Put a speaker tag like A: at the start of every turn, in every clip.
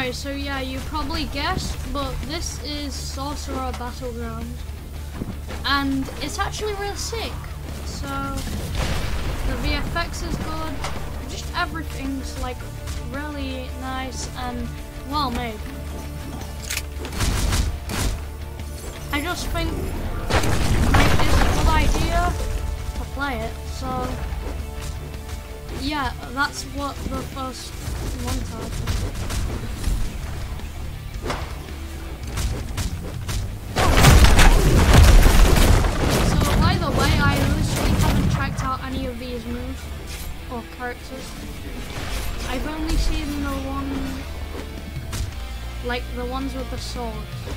A: Alright, so yeah, you probably guessed, but this is Sorcerer Battlegrounds. And it's actually real sick. So, the VFX is good, just everything's like really nice and well made. I just think like, it's a good idea to play it, so yeah, that's what the first montage is. So by the way, I literally haven't checked out any of these moves or characters. I've only seen the one, like the ones with the swords.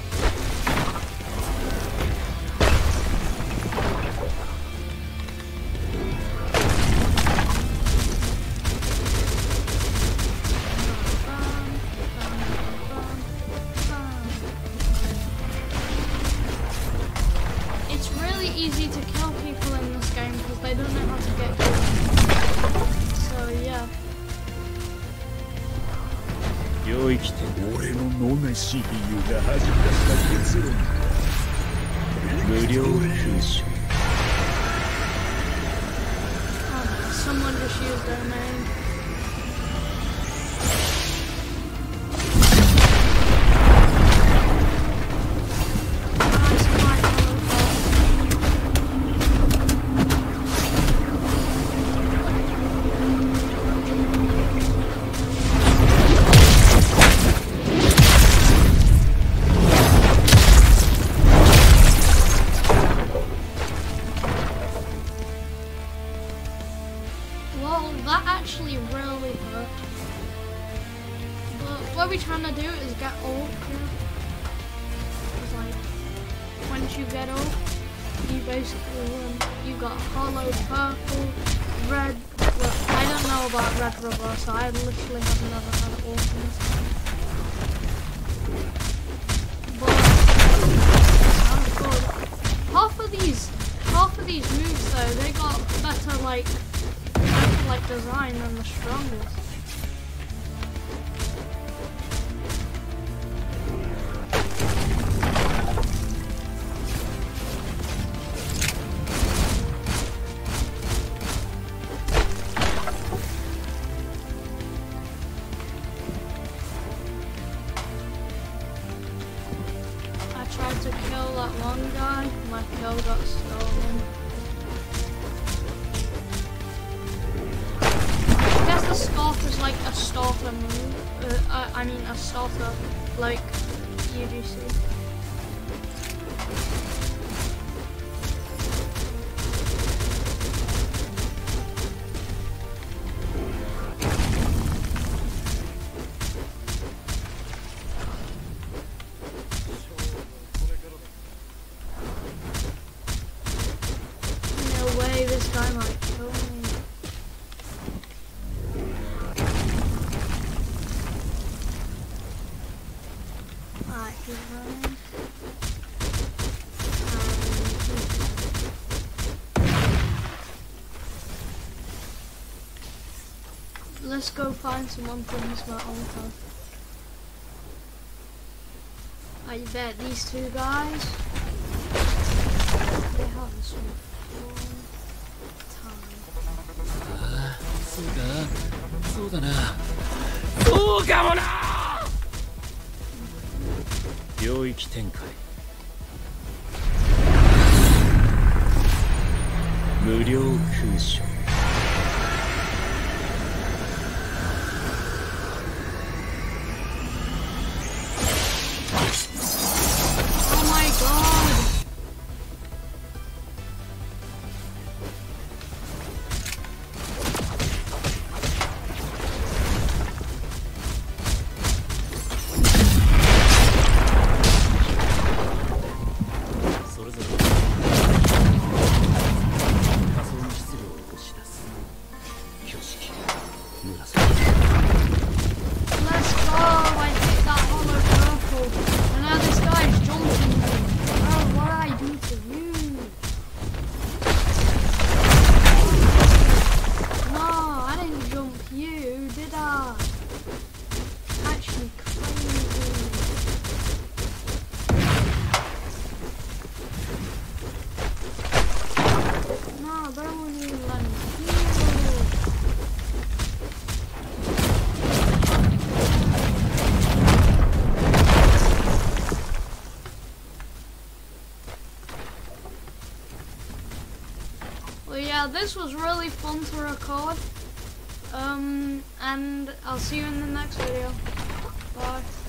A: It's really easy to kill people in this game because they don't know how to get killed. So yeah.
B: 領域展俺の脳内 CPU が弾き出した結論無料空所
A: Someone just used their name. Well, that actually really hurt. But what we're trying to do is get ult. It's like, once you get ult, you basically win. You got hollow, purple, red. Well, I don't know about red reverse, so I literally have never had ult in this game. But it sounds good. Half of these moves though, they got better like design than the strongest. I tried to kill that one guy, my kill got stolen. The scarf is like a starter move. I mean a starter, like UGC. No way, this guy might kill me. Let's go find someone from this altar. I bet these two guys, they have this one time.
B: そうだなそうかもな領域展開無料空所 Actually crazy.
A: But yeah, this was really fun to record. And I'll see you in the next video. Bye.